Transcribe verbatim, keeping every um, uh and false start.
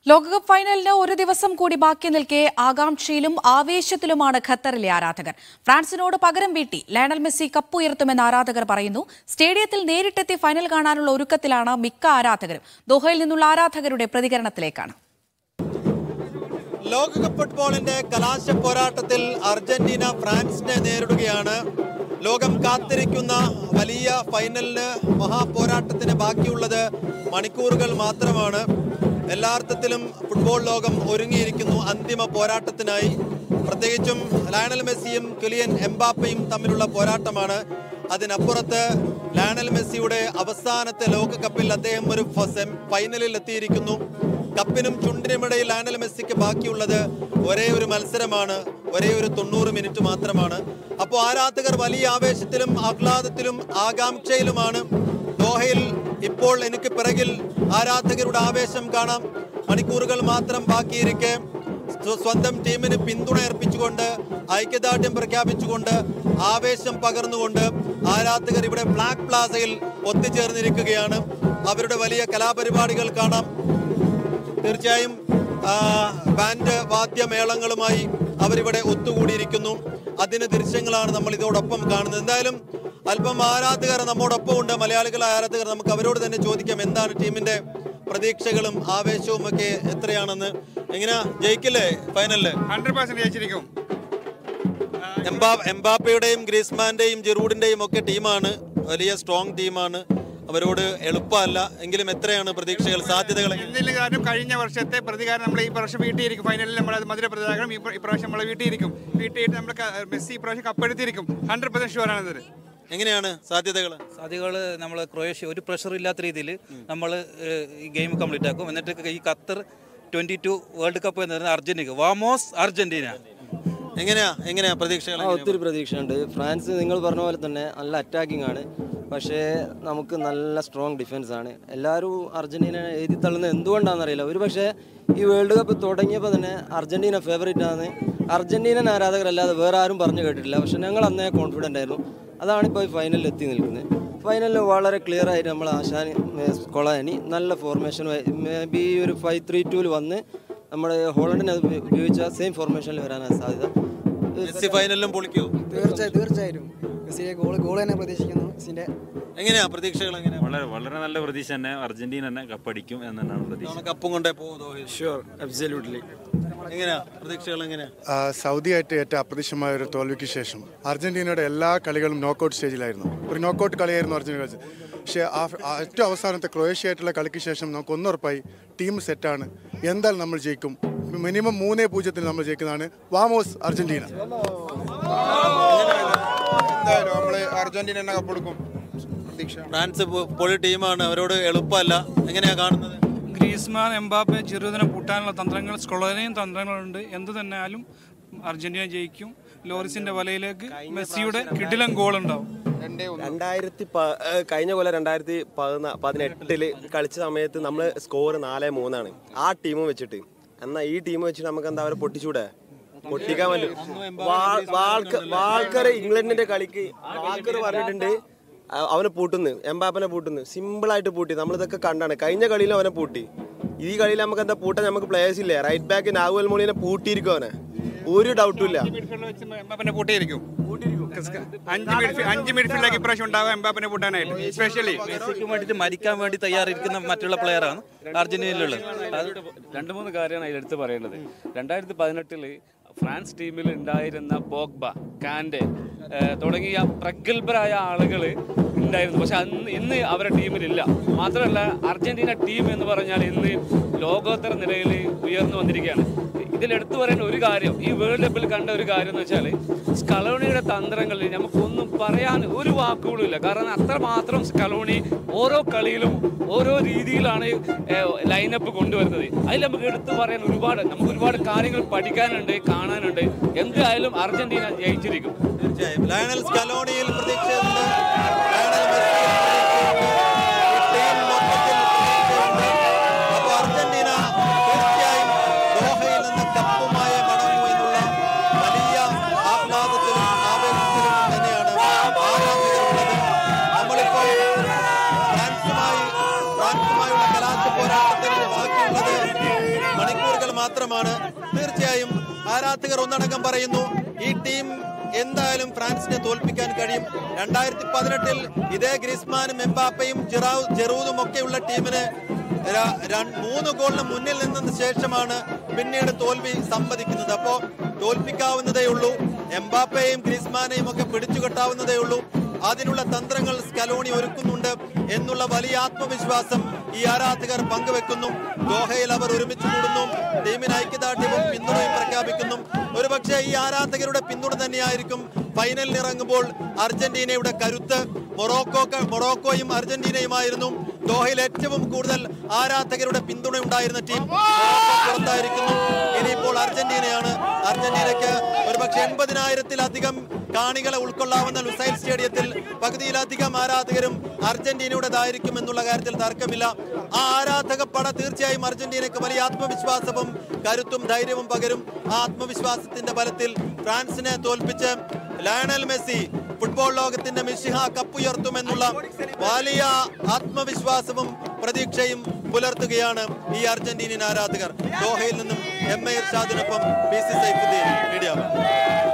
ലോകകപ്പ് ഫൈനലിന് ഒരു ദിവസം കൂടി ബാക്കി നിൽക്കെ ആകാംക്ഷയിലും ആവേശത്തിലുമാണ് ഖത്തറിലെ ആരാധകർ. ഫ്രാൻസിനോട് പകരം വീട്ടി ലയണൽ മെസ്സി കപ്പ് ഉയർത്തുമെന്ന് ആരാധകർ പറയുന്നു. സ്റ്റേഡിയത്തിൽ നേരിട്ടെത്തി ഫൈനൽ കാണാനുള്ള ഒരുക്കത്തിലാണ് മിക്ക ആരാധകരും. ദോഹയിൽ നിന്നുള്ള ആരാധകരുടെ പ്രതികരണത്തിലേക്കാണ്. ലോകകപ്പ് ഫുട്ബോളിന്റെ കലാശ പോരാട്ടത്തിൽ അർജന്റീന ഫ്രാൻസിനെ നേരിടുകയാണ്. ലോകം കാത്തിരിക്കുന്ന വലിയ ഫൈനലിന് മഹാപോരാട്ടത്തിന് ബാക്കിയുള്ളത് മണിക്കൂറുകൾ മാത്രമാണ്. എല്ലാ അർത്ഥത്തിലും ഫുട്ബോൾ ലോകം ഒരുങ്ങിയിരിക്കുന്നു അന്തിമ പോരാട്ടത്തിനായി. പ്രത്യേകിച്ചും ലയണൽ മെസ്സിയും കിലിയൻ എംബാപ്പയും തമ്മിലുള്ള പോരാട്ടമാണ്. അതിനപ്പുറത്ത് ലയണൽ മെസ്സിയുടെ അവസാനത്തെ ലോകകപ്പിൽ അദ്ദേഹം ഒരു ഫൈനലിൽ എത്തിയിരിക്കുന്നു. കപ്പിനും ചുണ്ടിനുമിടയിൽ ലയണൽ മെസ്സിക്ക് ബാക്കിയുള്ളത് ഒരേ ഒരു മത്സരമാണ്, ഒരേ ഒരു തൊണ്ണൂറ് മിനിറ്റ് മാത്രമാണ്. അപ്പോൾ ആരാധകർ വലിയ ആവേശത്തിലും ആഹ്ലാദത്തിലും ആകാംക്ഷയിലുമാണ്. ദോഹയിൽ ഇപ്പോൾ എനിക്ക് പിറകിൽ ആരാധകരുടെ ആവേശം കാണാം. മണിക്കൂറുകൾ മാത്രം ബാക്കിയിരിക്കെ സ്വന്തം ടീമിന് പിന്തുണ അർപ്പിച്ചുകൊണ്ട്, ഐക്യദാർഢ്യം പ്രഖ്യാപിച്ചുകൊണ്ട്, ആവേശം പകർന്നുകൊണ്ട് ആരാധകർ ഇവിടെ ബ്ലാക്ക് പ്ലാസയിൽ ഒത്തുചേർന്നിരിക്കുകയാണ്. അവരുടെ വലിയ കലാപരിപാടികൾ കാണാം. തീർച്ചയായും ബാൻഡ് വാദ്യമേളങ്ങളുമായി അവരിവിടെ ഒത്തുകൂടിയിരിക്കുന്നു. അതിന് ദൃശ്യങ്ങളാണ് നമ്മൾ ഇതോടൊപ്പം കാണുന്നത്. എന്തായാലും അല്പം ആരാധകർ നമ്മോടൊപ്പം ഉണ്ട്, മലയാളികളായ ആരാധകർ. നമുക്ക് അവരോട് തന്നെ ചോദിക്കാം എന്താണ് ടീമിന്റെ പ്രതീക്ഷകളും ആവേശവും ഒക്കെ എത്രയാണെന്ന്. എങ്ങനെയാ, ജയിക്കില്ലേ ഫൈനലില്? Hundred percent ജയിച്ചിരിക്കും. എംബാപ്പയുടെയും ഗ്രീസ്മാന്റെയും ജിറൂഡിന്റെയും ഒക്കെ ടീമാണ്, വലിയ സ്ട്രോങ് ടീമാണ്. അവരോട് എളുപ്പമല്ല. എങ്കിലും എത്രയാണ് പ്രതീക്ഷകൾ, സാധ്യതകൾ? എന്തെങ്കിലും കാരണം കഴിഞ്ഞ വർഷത്തെ പ്രതികാരം നമ്മൾ ഈ പ്രാവശ്യം വീട്ടിയിരിക്കും. ഫൈനലിൽ നമ്മൾ മധുര പ്രതികാരം ഈ പ്രാവശ്യം നമ്മളെ വീട്ടിയിരിക്കും. വീട്ടിയിട്ട് നമ്മൾ മെസ്സി ഈ പ്രാവശ്യം കപ്പെടുത്തിയിരിക്കും. ഹൺഡ്രഡ് പെർസെന്റ് ഷുവർ ആണത്. എങ്ങനെയാണ് സാധ്യതകൾ? സാധ്യതകൾ നമ്മൾ ക്രൊയേഷ്യ ഒരു പ്രഷർ ഇല്ലാത്ത രീതിയിൽ നമ്മൾ ഈ ഗെയിം കംപ്ലീറ്റ് ആക്കും. എന്നിട്ട് ഈ Qatar twenty two world cup എന്ന് പറയുന്നത് അർജന്റീന, വാമോസ് അർജന്റീന. എങ്ങനെയാ എങ്ങനെയാ പ്രതീക്ഷകൾ? ഒത്തിരി പ്രതീക്ഷയുണ്ട്. ഫ്രാൻസ് നിങ്ങൾ പറഞ്ഞ പോലെ തന്നെ നല്ല അറ്റാക്കിംഗ് ആണ്, പക്ഷേ നമുക്ക് നല്ല സ്ട്രോങ് ഡിഫൻസ് ആണ്. എല്ലാവരും അർജന്റീന എഴുതി തള്ളുന്നത് എന്തുകൊണ്ടാണെന്നറിയില്ല. ഒരു പക്ഷേ ഈ വേൾഡ് കപ്പ് തുടങ്ങിയപ്പോൾ തന്നെ അർജന്റീന ഫേവറേറ്റ് ആണ്. അർജന്റീനൻ ആരാധകരല്ലാതെ വേറെ ആരും പറഞ്ഞു കേട്ടിട്ടില്ല. പക്ഷെ ഞങ്ങൾ അന്നേ കോൺഫിഡൻ്റ് ആയിരുന്നു. അതാണ് ഇപ്പോൾ ഈ ഫൈനലിൽ എത്തി നിൽക്കുന്നത്. ഫൈനലിൽ വളരെ ക്ലിയർ ആയിട്ട് നമ്മൾ ആശാനി കൊളാനി നല്ല ഫോർമേഷൻ മേ ബി ഒരു ഫൈവ് ത്രീ ടൂവിൽ വന്ന് നമ്മുടെ ഹോളണ്ടിനെ ഉപയോഗിച്ച സെയിം ഫോർമേഷനിൽ വരാനാണ് സാധ്യത. മെസ്സി ഫൈനലിലും പൊളിക്കൂ? തീർച്ചയായും തീർച്ചയായും മെസ്സിയെ ഗോൾ ഗോൾ തന്നെ പ്രതീക്ഷിക്കുന്നു. മെസ്സിന്റെ എങ്ങനെയാ പ്രതീക്ഷകൾ? എങ്ങനെയാ? വളരെ വളരെ നല്ല പ്രതീക്ഷ തന്നെ. അർജന്റീന തന്നെ കപ്പടിക്കും എന്നാണ് പ്രതീക്ഷ. കപ്പും കൊണ്ടേ പോകും. Sure, absolutely. എങ്ങനെയാ പ്രതീക്ഷകൾ? എങ്ങനെയാ? സൗദി ആയിട്ട് ഏറ്റവും അപ്രതീക്ഷിതമായ ഒരു തോൽവിക്ക് ശേഷം അർജന്റീനയുടെ എല്ലാ കളികളും നോക്കൌട്ട് സ്റ്റേജിലായിരുന്നു. ഒരു നോക്കൌട്ട് കളിയായിരുന്നു അർജന്റീന കളിച്ചത്. പക്ഷേ ആ ഏറ്റവും അവസാനത്തെ ക്രൊയേഷ്യ ആയിട്ടുള്ള കളിക്ക് ശേഷം നമുക്ക് ഒന്നുറപ്പായി ടീം സെറ്റാണ്. എന്തായാലും നമ്മൾ ജയിക്കും. മിനിമം മൂന്നേ പൂജ്യത്തിൽ നമ്മൾ ജയിക്കുന്നതാണ്. വാമോസ് അർജന്റീന. എന്തായാലും നമ്മൾ അർജന്റീന തന്നെ കപ്പെടുക്കും. ഫ്രാൻസ് പൊളി ടീമാണ്, അവരോട് എളുപ്പമല്ല. എങ്ങനെയാ കാണുന്നത്? ഗ്രീസ്മാൻ, എംബാപ്പെ, ജിറൂദിനെ പൂട്ടാനുള്ള തന്ത്രങ്ങൾ, സ്കൊളേനിയും തന്ത്രങ്ങളുണ്ട്. എന്ത് തന്നെയാലും അർജന്റീന ജയിക്കും. ലോറിസിന്റെ വലയിലേക്ക് മെസ്സിയുടെ കിടിലൻ ഗോൾ ഉണ്ടാവും. രണ്ടായിരത്തി കഴിഞ്ഞ കൊല്ലം രണ്ടായിരത്തി പതിനെട്ടില് കളിച്ച സമയത്ത് നമ്മൾ സ്കോർ നാല് മൂന്നാണ് ആ ടീം വെച്ചിട്ട്. എന്നാൽ ഈ ടീം വെച്ചിട്ട് നമുക്ക് എന്താ അവരെ പൊട്ടിച്ചൂടെ? പൊട്ടിക്കാൻ പറ്റും. വാൾക്കർ ഇംഗ്ലണ്ടിന്റെ കളിക്ക് വാൾക്കർ പറഞ്ഞിട്ടുണ്ട് അവനെ പൂട്ടുന്നു, എംബാപ്പനെ പൂട്ടുന്നു. സിമ്പിളായിട്ട് പൂട്ടി. നമ്മളിതൊക്കെ കണ്ടാണ്. കഴിഞ്ഞ കളിയിലും അവനെ പൂട്ടി. ഈ കളിയിൽ നമുക്ക് എന്താ പൂട്ടാൻ? നമുക്ക് പ്ലേയേഴ്സ് ഇല്ലേ? റൈറ്റ് ബാക്ക് നാവുൽ മോളിനെ പൂട്ടിയിരിക്കും. അവനെ ഒരു ഡൗട്ടും ഇല്ല. എംബാപ്പനെ പൂട്ടിയിരിക്കും. അഞ്ച് മിഡ്ഫീൽഡിലേക്ക് ഇപ്രാവശ്യം ഉണ്ടാവും എംബാപ്പനെ പൂട്ടാനായിട്ട്. സ്പെഷ്യലി മെസ്സിക്ക് വേണ്ടിയിട്ട് മരിക്കാൻ വേണ്ടി തയ്യാറിരിക്കുന്ന മറ്റുള്ള പ്ലെയറാണ് അർജന്റീനയിലുള്ളത്. രണ്ട് മൂന്ന് കാര്യമാണ് അതിലെടുത്ത് പറയേണ്ടത്. രണ്ടായിരത്തി പതിനെട്ടില് ഫ്രാൻസ് ടീമിൽ ഉണ്ടായിരുന്ന പോഗ്ബ, കാൻഡെ തുടങ്ങിയ പ്രഗത്ഭരായ ആളുകൾ ഉണ്ടായിരുന്നു. പക്ഷെ അന്ന് ഇന്ന് അവരുടെ ടീമിലില്ല. മാത്രമല്ല അർജന്റീന ടീം എന്ന് പറഞ്ഞാൽ ഇന്ന് ലോകോത്തര നിലയിൽ ഉയർന്നു വന്നിരിക്കുകയാണ്. ഇതിലെടുത്തു പറയുന്ന ഒരു കാര്യം, ഈ വേൾഡ് കപ്പിൽ കണ്ട ഒരു കാര്യം എന്ന് വെച്ചാൽ സ്കലോണിയുടെ തന്ത്രങ്ങളിൽ നമുക്കൊന്നും പറയാൻ ഒരു വാക്കുകളും ഇല്ല. കാരണം അത്രമാത്രം സ്കലോണി ഓരോ കളിയിലും ഓരോ രീതിയിലാണ് ലൈനപ്പ് കൊണ്ടുവരുന്നത്. അതിൽ നമുക്ക് എടുത്തു പറയാൻ ഒരുപാട് നമുക്ക് ഒരുപാട് കാര്യങ്ങൾ പഠിക്കാനുണ്ട്, കാണാനുണ്ട്. എന്തായാലും അർജന്റീന ജയിച്ചിരിക്കും. തീർച്ചയായും ലയണൽ സ്കലോണിയിൽ പ്രതീക്ഷയുണ്ട്. അപ്പോൾ അർജന്റീന തീർച്ചയായും ദോഹയിൽ നിന്ന് കപ്പുമായി മടങ്ങും എന്നുള്ള വലിയ ആഹ്ലാദത്തിലും ആവേശത്തിലും തന്നെയാണ് ആരാധകരുള്ളത്. നമ്മളിപ്പോൾ ഫ്രാൻസുമായി ഫ്രാൻസുമായുള്ള കലാശ പോരാട്ടത്തിൽ ബാക്കിയുള്ളത് മാത്രമാണ്. തീർച്ചയായും ആരാധകർ ഒന്നടങ്കം പറയുന്നു ഈ ടീം എന്തായാലും ഫ്രാൻസിനെ തോൽപ്പിക്കാൻ കഴിയും. രണ്ടായിരത്തി പതിനെട്ടിൽ ഇതേ ഗ്രീസ്മാനും എംബാപ്പയും ജിറാവ് ജെറൂദും ഒക്കെയുള്ള ടീമിന് മൂന്ന് ഗോളിന് മുന്നിൽ നിന്നതിന് ശേഷമാണ് പിന്നീട് തോൽവി സമ്മതിക്കുന്നത്. അപ്പോ തോൽപ്പിക്കാവുന്നതേ ഉള്ളൂ. എംബാപ്പയെയും ഗ്രീസ്മാനെയും ഒക്കെ പിടിച്ചുകെട്ടാവുന്നതേ ഉള്ളൂ. അതിനുള്ള തന്ത്രങ്ങൾ സ്കലോണി ഒരുക്കുന്നുണ്ട് എന്നുള്ള വലിയ ആത്മവിശ്വാസം ഈ ആരാധകർ പങ്കുവെക്കുന്നു. ദോഹയിൽ അവർ ഒരുമിച്ച് കൂടുന്നു. ടീമിന് ഐക്യദാർഢ്യവും പിന്തുണയും പ്രഖ്യാപിക്കുന്നു. ഒരുപക്ഷെ ഈ ആരാധകരുടെ പിന്തുണ തന്നെയായിരിക്കും ഫൈനലിൽ ഇറങ്ങുമ്പോൾ അർജന്റീനയുടെ കരുത്ത്. മൊറോക്കോ മൊറോക്കോയും അർജന്റീനയുമായിരുന്നു ദോഹയിൽ ഏറ്റവും കൂടുതൽ ആരാധകരുടെ പിന്തുണ ഉണ്ടായിരുന്ന ടീം. പുറത്തായിരിക്കുന്നു. ഇനിയിപ്പോൾ അർജന്റീനയാണ്. അർജന്റീനയ്ക്ക് ഒരുപക്ഷെ എൺപതിനായിരത്തിലധികം കാണികളെ ഉൾക്കൊള്ളാവുന്ന ലുസൈൽ സ്റ്റേഡിയത്തിൽ പകുതിയിലധികം ആരാധകരും അർജന്റീനയുടേതായിരിക്കും എന്നുള്ള കാര്യത്തിൽ തർക്കമില്ല. ആ ആരാധക പട തീർച്ചയായും അർജന്റീനയ്ക്ക് വലിയ ആത്മവിശ്വാസവും കരുത്തും ധൈര്യവും പകരും. ആ ആത്മവിശ്വാസത്തിന്റെ ബലത്തിൽ ഫ്രാൻസിനെ തോൽപ്പിച്ച് ലയണൽ മെസ്സി ഫുട്ബോൾ ലോകത്തിന്റെ മിശിഹ കപ്പുയർത്തുമെന്നുള്ള വലിയ ആത്മവിശ്വാസവും പ്രതീക്ഷയും പുലർത്തുകയാണ് ഈ അർജന്റീനിയൻ ആരാധകർ. ദോഹയിൽ നിന്നും എം എ ഇർഷാദിനൊപ്പം പി സി സൈഫുദ്ദീൻ, മീഡിയ.